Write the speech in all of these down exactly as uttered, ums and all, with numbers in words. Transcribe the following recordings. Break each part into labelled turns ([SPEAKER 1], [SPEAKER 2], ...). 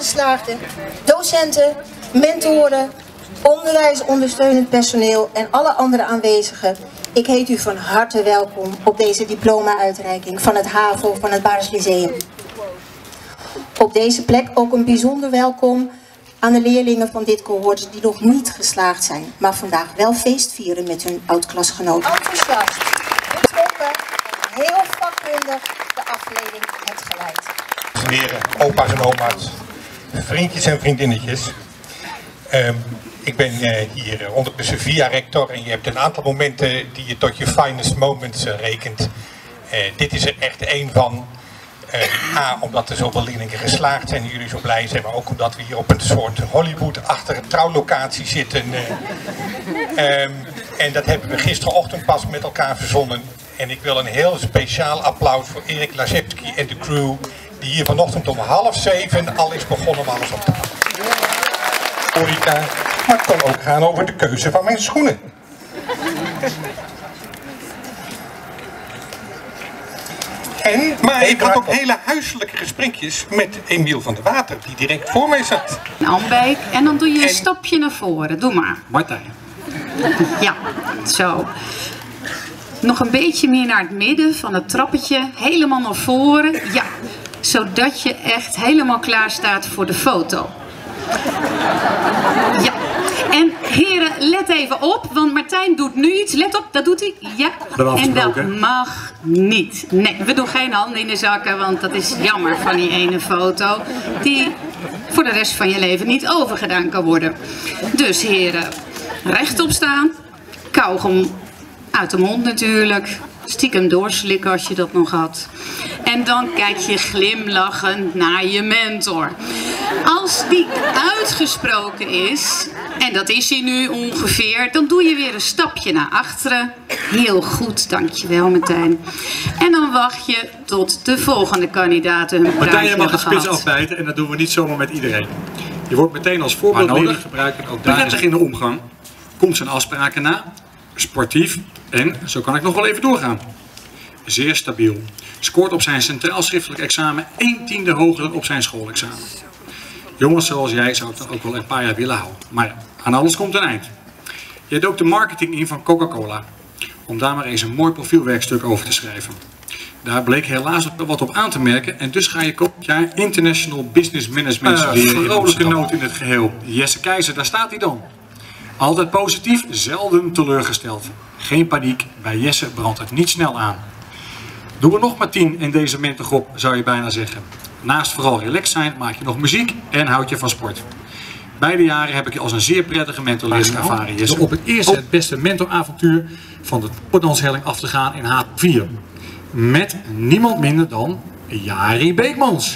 [SPEAKER 1] geslaagden, docenten, mentoren, onderwijsondersteunend personeel en alle andere aanwezigen. Ik heet u van harte welkom op deze diploma-uitreiking van het HAVO van het Baars Lyceum. Op deze plek ook een bijzonder welkom aan de leerlingen van dit cohort die nog niet geslaagd zijn, maar vandaag wel feest vieren met hun oud-klasgenoten. Enthousiast, betrokken en heel vakkundig de afleiding hebt geleid.
[SPEAKER 2] Heren, opa's en oma's, vriendjes en vriendinnetjes. Um, ik ben uh, hier uh, ondertussen via-rector en je hebt een aantal momenten die je tot je finest moments uh, rekent. Uh, dit is er echt één van. Uh, A, omdat er zoveel leerlingen geslaagd zijn en jullie zo blij zijn, maar ook omdat we hier op een soort Hollywood-achtige trouwlocatie zitten. Uh, um, en dat hebben we gisterochtend pas met elkaar verzonnen. En ik wil een heel speciaal applaus voor Erik Lazepski en de crew, die hier vanochtend om half zeven al is begonnen om alles op te halen. Horeca, maar het kon ook gaan over de keuze van mijn schoenen. En, maar ik had ook hele huiselijke gesprekjes met Emiel van der Water, die direct voor mij zat.
[SPEAKER 3] Nou, Beek, en dan doe je een
[SPEAKER 2] en...
[SPEAKER 3] stapje naar voren. Doe maar.
[SPEAKER 4] Martijn.
[SPEAKER 3] Ja, zo. Nog een beetje meer naar het midden van het trappetje. Helemaal naar voren. Ja, zodat je echt helemaal klaar staat voor de foto. Ja. En heren, let even op, want Martijn doet nu iets. Let op, dat doet hij. Ja, en dat mag niet. Nee, we doen geen handen in de zakken, want dat is jammer van die ene foto. Die voor de rest van je leven niet overgedaan kan worden. Dus heren, rechtop staan. Kauwgom uit de mond natuurlijk. Stiekem doorslikken als je dat nog had. En dan kijk je glimlachend naar je mentor. Als die uitgesproken is, en dat is hij nu ongeveer, dan doe je weer een stapje naar achteren. Heel goed, dankjewel Martijn. En dan wacht je tot de volgende kandidaten hun
[SPEAKER 4] Martijn, je mag de
[SPEAKER 3] gehad.
[SPEAKER 4] spits afbijten en dat doen we niet zomaar met iedereen. Je wordt meteen als voorbeeldleerling gebruikt en ook prettig in de omgang. Komt zijn afspraken na. Sportief en, zo kan ik nog wel even doorgaan, zeer stabiel. Scoort op zijn centraal schriftelijk examen één tiende hoger dan op zijn schoolexamen. Jongens zoals jij zou ik dan ook wel een paar jaar willen houden. Maar ja, aan alles komt een eind. Je dook de marketing in van Coca-Cola. Om daar maar eens een mooi profielwerkstuk over te schrijven. Daar bleek helaas wat op aan te merken en dus ga je komend jaar International Business Management studeren. Uh, vrolijke noot in het geheel. Jesse Keizer, daar staat hij dan. Altijd positief, zelden teleurgesteld. Geen paniek, bij Jesse brandt het niet snel aan. Doe er nog maar tien in deze mentorgroep, zou je bijna zeggen. Naast vooral relaxed zijn, maak je nog muziek en houd je van sport. Beide jaren heb ik je als een zeer prettige mentorleerling ervaren, Jesse. Door op het eerste het beste mentoravontuur van de toppendanshelling af te gaan in H vier. Met niemand minder dan Jari Beekmans.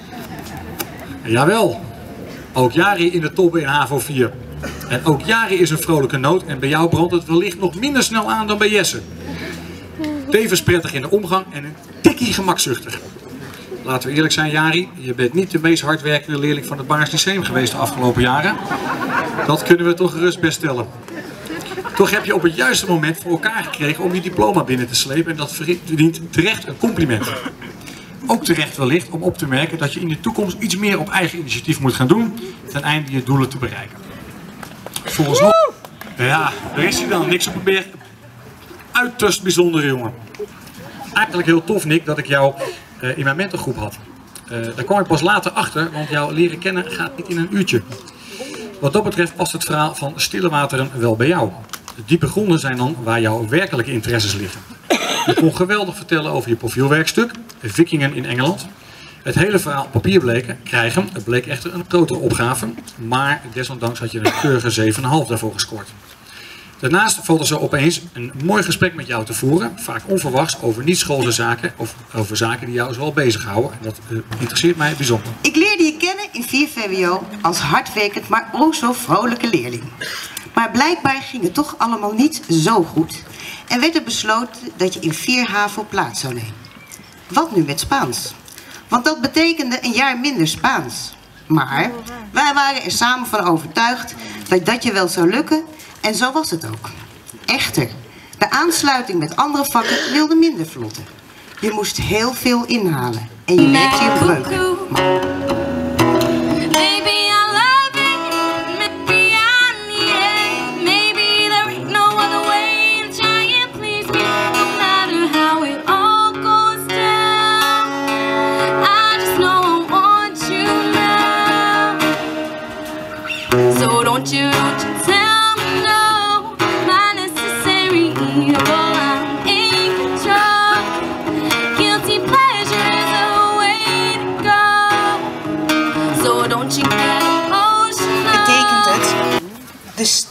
[SPEAKER 4] Jawel, ook Jari in de toppen in H vier. En ook Jari is een vrolijke noot en bij jou brandt het wellicht nog minder snel aan dan bij Jesse. Tevens prettig in de omgang en een tikkie gemakzuchtig. Laten we eerlijk zijn, Jari, je bent niet de meest hardwerkende leerling van het Baars Lyceum geweest de afgelopen jaren. Dat kunnen we toch gerust best stellen. Toch heb je op het juiste moment voor elkaar gekregen om je diploma binnen te slepen en dat verdient terecht een compliment. Ook terecht wellicht om op te merken dat je in de toekomst iets meer op eigen initiatief moet gaan doen ten einde je doelen te bereiken. Volgens nog... Ja, daar is hij dan. Niks op een berg. Uiterst bijzondere jongen. Eigenlijk heel tof, Nick, dat ik jou uh, in mijn mentorgroep had. Uh, daar kwam ik pas later achter, want jou leren kennen gaat niet in een uurtje. Wat dat betreft past het verhaal van Stille Wateren wel bij jou. De diepe gronden zijn dan waar jouw werkelijke interesses liggen. Je kon geweldig vertellen over je profielwerkstuk, Vikingen in Engeland. Het hele verhaal op papier bleken, krijgen, het bleek echter een grotere opgave, maar desondanks had je een keurige zeven komma vijf daarvoor gescoord. Daarnaast valt er zo opeens een mooi gesprek met jou te voeren, vaak onverwachts over niet-schoolse zaken of over zaken die jou zoal bezighouden. En dat uh, interesseert mij bijzonder.
[SPEAKER 5] Ik leerde je kennen in vier V W O als hardwerkend, maar o zo vrolijke leerling. Maar blijkbaar ging het toch allemaal niet zo goed en werd er besloten dat je in vier HAVO plaats zou nemen. Wat nu met Spaans? Want dat betekende een jaar minder Spaans. Maar wij waren er samen van overtuigd dat dat je wel zou lukken en zo was het ook. Echter, de aansluiting met andere vakken wilde minder vlotten. Je moest heel veel inhalen en je merkte je breuken. Maar...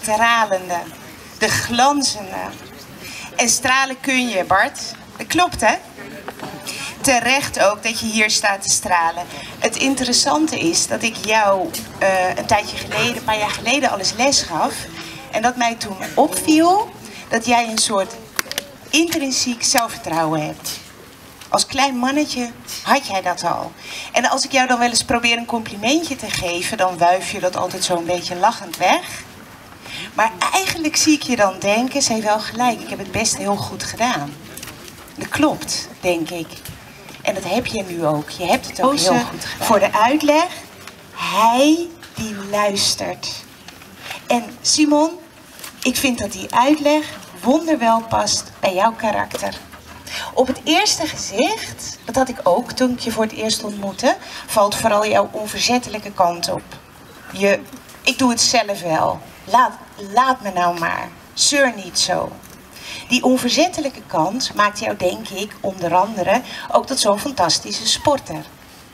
[SPEAKER 6] stralende, de glanzende. En stralen kun je, Bart. Dat klopt, hè? Terecht ook dat je hier staat te stralen. Het interessante is dat ik jou uh, een tijdje geleden, een paar jaar geleden, al eens les gaf. En dat mij toen opviel dat jij een soort intrinsiek zelfvertrouwen hebt. Als klein mannetje had jij dat al. En als ik jou dan wel eens probeer een complimentje te geven, dan wuif je dat altijd zo'n beetje lachend weg. Maar eigenlijk zie ik je dan denken, ze heeft wel gelijk, ik heb het best heel goed gedaan. Dat klopt, denk ik. En dat heb je nu ook. Je hebt het ook heel goed gedaan. Voor de uitleg, hij die luistert. En Simon, ik vind dat die uitleg wonderwel past bij jouw karakter. Op het eerste gezicht, dat had ik ook toen ik je voor het eerst ontmoette, valt vooral jouw onverzettelijke kant op. Je, ik doe het zelf wel. Laat, laat me nou maar. Zeur niet zo. Die onverzettelijke kant maakt jou, denk ik, onder andere ook tot zo'n fantastische sporter.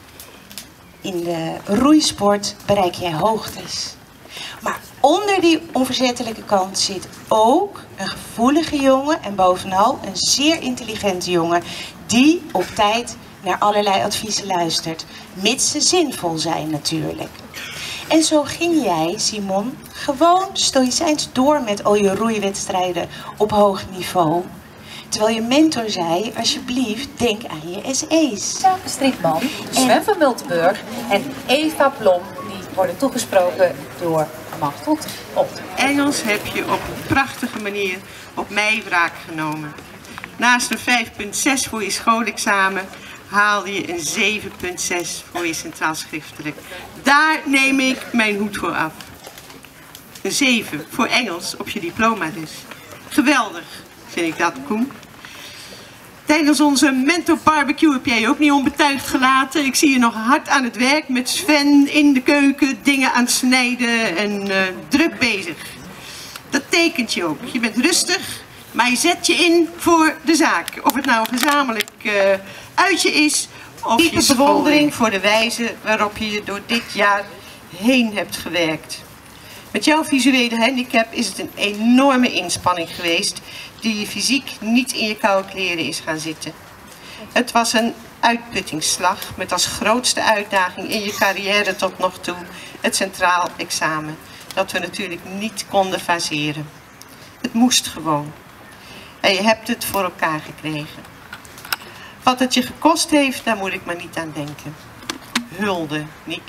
[SPEAKER 6] In de roeisport bereik jij hoogtes. Maar onder die onverzettelijke kant zit ook een gevoelige jongen en bovenal een zeer intelligente jongen die op tijd naar allerlei adviezen luistert. Mits ze zinvol zijn natuurlijk. En zo ging jij, Simon, gewoon stoïcijns door met al je roeiwedstrijden op hoog niveau. Terwijl je mentor zei, alsjeblieft, denk aan je S E's.
[SPEAKER 7] Sjaak Strietman, Sven van Miltenburg en Eva Blom, die worden toegesproken door Machteld Opt.
[SPEAKER 8] Engels heb je op een prachtige manier op mij wraak genomen. Naast een vijf komma zes voor je schoolexamen haalde je een zeven komma zes voor je centraal schriftelijk. Daar neem ik mijn hoed voor af. Een zeven voor Engels op je diploma dus. Geweldig vind ik dat, Koen. Tijdens onze mentor barbecue heb jij je ook niet onbetuigd gelaten. Ik zie je nog hard aan het werk met Sven in de keuken, dingen aan het snijden en uh, druk bezig. Dat tekent je ook. Je bent rustig, maar je zet je in voor de zaak. Of het nou een gezamenlijk uh, uitje is, of je bewondering voor de wijze waarop je je door dit jaar heen hebt gewerkt. Met jouw visuele handicap is het een enorme inspanning geweest die je fysiek niet in je koude kleren is gaan zitten. Het was een uitputtingsslag met als grootste uitdaging in je carrière tot nog toe het centraal examen, dat we natuurlijk niet konden faseren. Het moest gewoon. En je hebt het voor elkaar gekregen. Wat het je gekost heeft, daar moet ik maar niet aan denken. Hulde, Niek.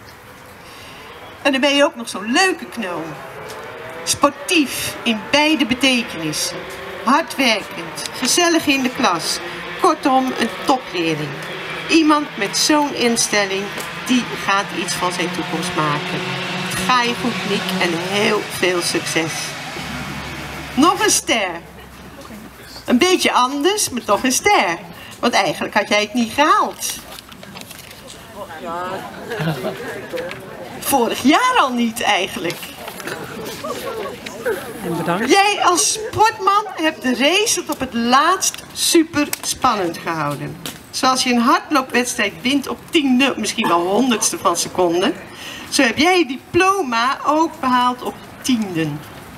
[SPEAKER 8] En dan ben je ook nog zo'n leuke knul. Sportief in beide betekenissen. Hardwerkend, gezellig in de klas. Kortom, een topleerling. Iemand met zo'n instelling, die gaat iets van zijn toekomst maken. Ga je goed, Niek, en heel veel succes. Nog een ster. Een beetje anders, maar toch een ster. Want eigenlijk had jij het niet gehaald. Vorig jaar al niet eigenlijk. En bedankt. Jij als sportman hebt de race tot op het laatst super spannend gehouden. Zoals je een hardloopwedstrijd wint op tiende, misschien wel honderdste van seconde. Zo heb jij je diploma ook behaald op tienden.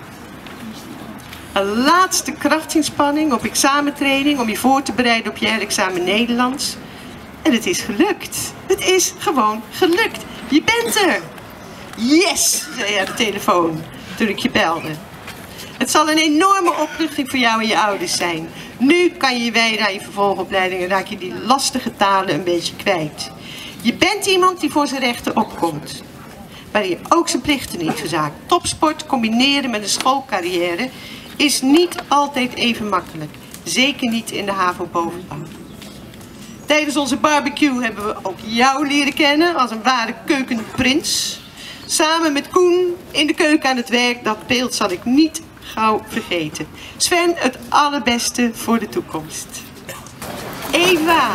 [SPEAKER 8] Een laatste krachtsinspanning op examentraining om je voor te bereiden op je examen Nederlands. En het is gelukt. Het is gewoon gelukt. Je bent er. Yes, zei je aan de telefoon toen ik je belde. Het zal een enorme opluchting voor jou en je ouders zijn. Nu kan je je wijden aan je vervolgopleiding en raak je die lastige talen een beetje kwijt. Je bent iemand die voor zijn rechten opkomt. Maar je ook zijn plichten niet verzaakt. Topsport combineren met een schoolcarrière is niet altijd even makkelijk. Zeker niet in de HAVO-bovenbouw. Tijdens onze barbecue hebben we ook jou leren kennen als een ware keukenprins. Samen met Koen in de keuken aan het werk, dat beeld zal ik niet gauw vergeten. Sven, het allerbeste voor de toekomst. Eva.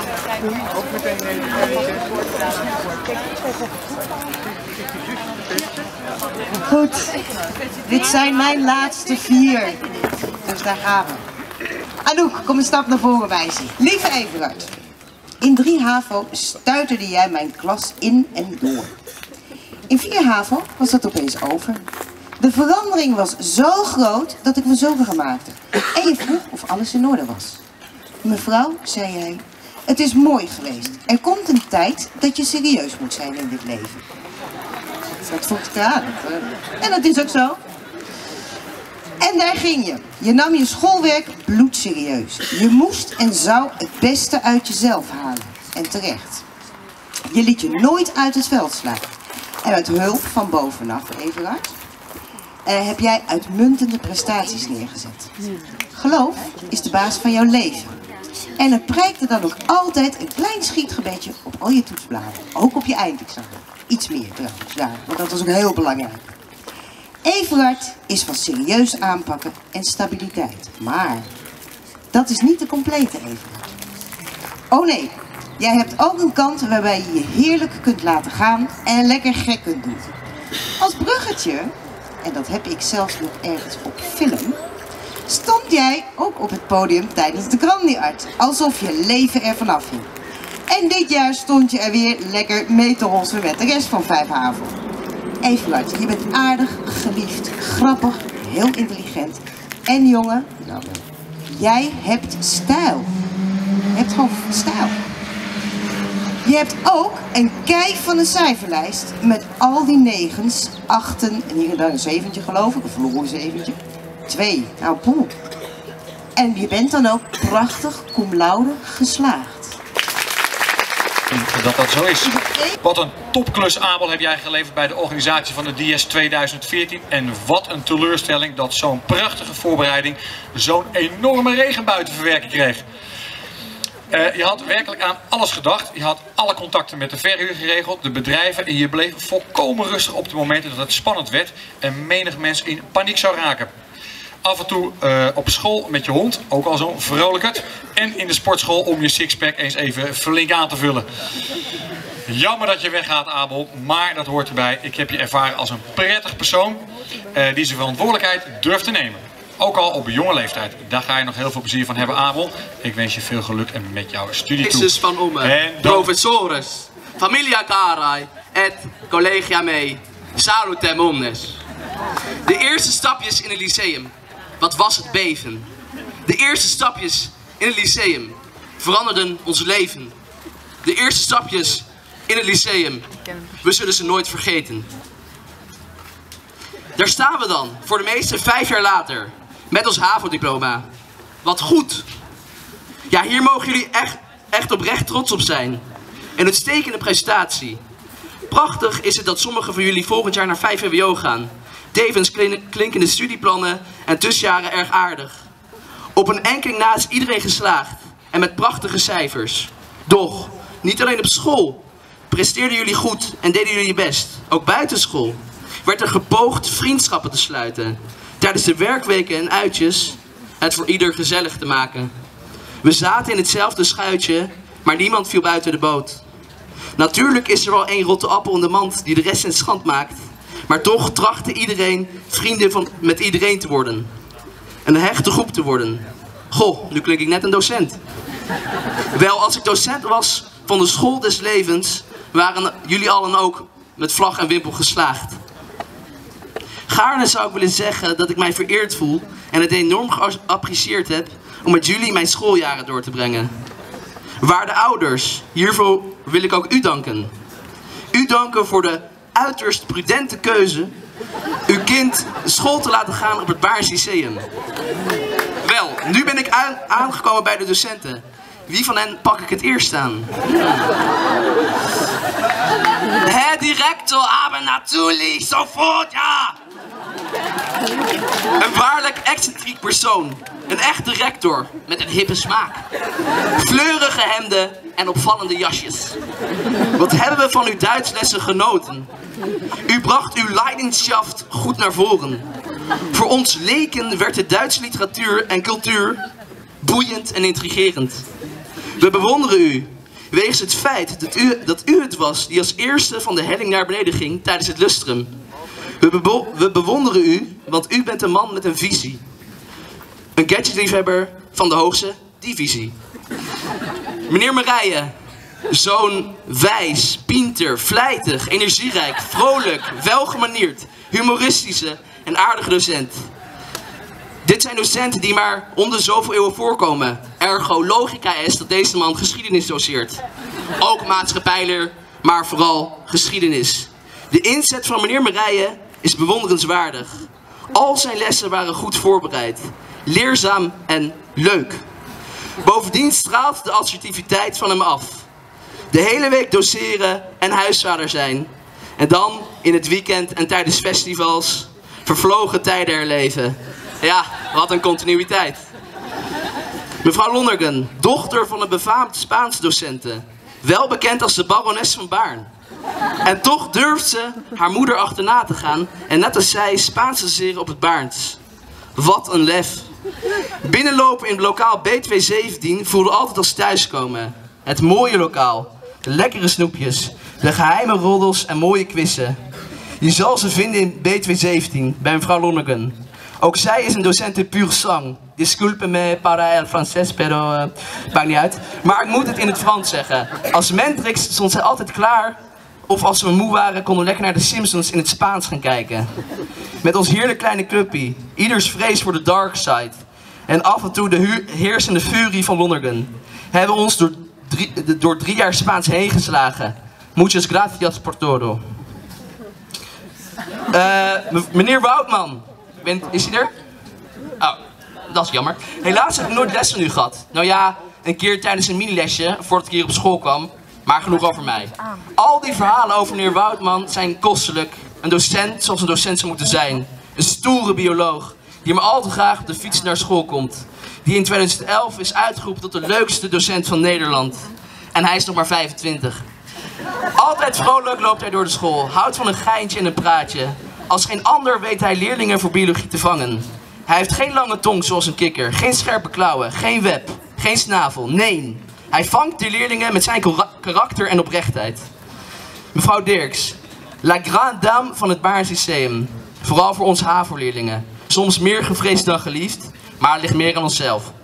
[SPEAKER 5] Goed, dit zijn mijn laatste vier. Dus daar gaan we. Anouk, kom een stap naar voren wijzen. Lieve Everard, in drie HAVO stuiterde jij mijn klas in en door. In vier HAVO was dat opeens over. De verandering was zo groot dat ik me zorgen maakte. En je vroeg of alles in orde was. Mevrouw, zei hij, het is mooi geweest. Er komt een tijd dat je serieus moet zijn in dit leven. Dat vond ik aan. En dat is ook zo. En daar ging je. Je nam je schoolwerk bloedserieus. Je moest en zou het beste uit jezelf halen. En terecht. Je liet je nooit uit het veld slaan. En met hulp van bovenaf, Everard, uh, heb jij uitmuntende prestaties neergezet. Geloof is de baas van jouw leven. En het prijkte dan ook altijd een klein schietgebedje op al je toetsbladen. Ook op je eindexamen. Iets meer trouwens, ja, want dat was ook heel belangrijk. Everard is van serieus aanpakken en stabiliteit. Maar dat is niet de complete Everard. Oh nee, jij hebt ook een kant waarbij je je heerlijk kunt laten gaan en lekker gek kunt doen. Als bruggetje, en dat heb ik zelfs nog ergens op film, stond jij ook op het podium tijdens de Grandiart, alsof je leven er vanaf hing. En dit jaar stond je er weer lekker mee te hossen met de rest van vijf HAVO. Everard, je bent aardig, geliefd, grappig, heel intelligent. En jongen, nou, jij hebt stijl. Je hebt gewoon stijl. Je hebt ook een kei van een cijferlijst met al die negens, achten en hier en daar een zeventje geloof ik, of verloren een zeventje. Twee, nou poeh. En je bent dan ook prachtig cum laude geslaagd.
[SPEAKER 4] Dat dat zo is. Wat een topklus, Abel, heb jij geleverd bij de organisatie van de D S tweeduizend veertien. En wat een teleurstelling dat zo'n prachtige voorbereiding zo'n enorme regenbui te verwerken kreeg. Uh, je had werkelijk aan alles gedacht. Je had alle contacten met de verhuur geregeld, de bedrijven. En je bleef volkomen rustig op de momenten dat het spannend werd en menig mens in paniek zou raken. Af en toe uh, op school met je hond, ook al zo'n vrolijkerd. En in de sportschool om je sixpack eens even flink aan te vullen. Jammer dat je weggaat, Abel, maar dat hoort erbij. Ik heb je ervaren als een prettig persoon uh, die zijn verantwoordelijkheid durft te nemen. Ook al op een jonge leeftijd. Daar ga je nog heel veel plezier van hebben, Abel. Ik wens je veel geluk en met jouw studie toe.
[SPEAKER 9] Jezus van Omme, professores, familia carai et collegia mei, salutem omnes. De eerste stapjes in het lyceum. Wat was het beven? De eerste stapjes in het lyceum veranderden ons leven. De eerste stapjes in het lyceum, we zullen ze nooit vergeten. Daar staan we dan, voor de meesten vijf jaar later, met ons HAVO-diploma. Wat goed! Ja, hier mogen jullie echt, echt oprecht trots op zijn. Een uitstekende prestatie. Prachtig is het dat sommigen van jullie volgend jaar naar vijf V W O gaan. Tevens klinkende studieplannen en tussenjaren erg aardig. Op een enkeling na is iedereen geslaagd en met prachtige cijfers. Doch, niet alleen op school presteerden jullie goed en deden jullie je best. Ook buitenschool werd er gepoogd vriendschappen te sluiten. Tijdens de werkweken en uitjes het voor ieder gezellig te maken. We zaten in hetzelfde schuitje, maar niemand viel buiten de boot. Natuurlijk is er wel één rotte appel in de mand die de rest in schand maakt. Maar toch trachtte iedereen vrienden van, met iedereen te worden. Een hechte groep te worden. Goh, nu klink ik net een docent. Wel, als ik docent was van de school des levens, waren jullie allen ook met vlag en wimpel geslaagd. Gaarne zou ik willen zeggen dat ik mij vereerd voel en het enorm geapprecieerd heb om met jullie mijn schooljaren door te brengen. Waarde ouders, hiervoor wil ik ook u danken. U danken voor de uiterst prudente keuze uw kind school te laten gaan op het Baarns Lyceum. Wel, nu ben ik aangekomen bij de docenten. Wie van hen pak ik het eerst aan? Herr Director, aber natuurlijk, sofort, ja! Een waarlijk excentriek persoon. Een echte rector met een hippe smaak. Fleurige hemden en opvallende jasjes. Wat hebben we van uw Duitslessen genoten. U bracht uw Leidenschaft goed naar voren. Voor ons leken werd de Duitse literatuur en cultuur boeiend en intrigerend. We bewonderen u, wegens het feit dat u, dat u het was die als eerste van de helling naar beneden ging tijdens het lustrum. We, be we bewonderen u, want u bent een man met een visie. Een gadgetliefhebber van de hoogste divisie. Meneer Marije, zo'n wijs, pinter, vlijtig, energierijk, vrolijk, welgemanierd, humoristische en aardige docent. Dit zijn docenten die maar om de zoveel eeuwen voorkomen. Ergo logica is dat deze man geschiedenis doseert. Ook maatschappijleer, maar vooral geschiedenis. De inzet van meneer Marije is bewonderenswaardig. Al zijn lessen waren goed voorbereid, leerzaam en leuk. Bovendien straalt de assertiviteit van hem af. De hele week doseren en huisvader zijn. En dan in het weekend en tijdens festivals vervlogen tijden herleven. Ja, wat een continuïteit. Mevrouw Lonergan, dochter van een befaamd Spaans docenten. Wel bekend als de barones van Baarn. En toch durft ze haar moeder achterna te gaan en net als zij Spaans te studeren op het Baarns. Wat een lef. Binnenlopen in het lokaal B twee zeventien voelde altijd als thuiskomen. Het mooie lokaal, de lekkere snoepjes, de geheime roddels en mooie quizzen. Je zal ze vinden in B twee zeventien bij mevrouw Lonergan. Ook zij is een docent in pure sang. Disculpe me para el francés, pero uh, maakt niet uit. Maar ik moet het in het Frans zeggen. Als mentrix stond zij altijd klaar. Of als we moe waren, konden we lekker naar de Simpsons in het Spaans gaan kijken. Met ons heerlijk kleine clubpie. Ieders vrees voor de dark side. En af en toe de heersende furie van Lonergan. Hebben we ons door drie, door drie jaar Spaans heen geslagen. Muchas gracias por todo. Uh, meneer Woutman. Bent, is hij er? Oh, dat is jammer. Helaas heb ik nooit les van u gehad. Nou ja, een keer tijdens een minilesje, voordat ik hier op school kwam. Maar genoeg over mij. Al die verhalen over meneer Woutman zijn kostelijk. Een docent zoals een docent zou moeten zijn. Een stoere bioloog, die maar al te graag op de fiets naar school komt. Die in tweeduizend elf is uitgeroepen tot de leukste docent van Nederland. En hij is nog maar vijfentwintig. Altijd vrolijk loopt hij door de school. Houdt van een geintje en een praatje. Als geen ander weet hij leerlingen voor biologie te vangen. Hij heeft geen lange tong zoals een kikker. Geen scherpe klauwen. Geen web. Geen snavel. Nee. Hij vangt de leerlingen met zijn karakter en oprechtheid. Mevrouw Dirks. La grande dame van het Baarns Lyceum. Vooral voor ons HAVO-leerlingen. Soms meer gevreesd dan geliefd. Maar het ligt meer aan onszelf.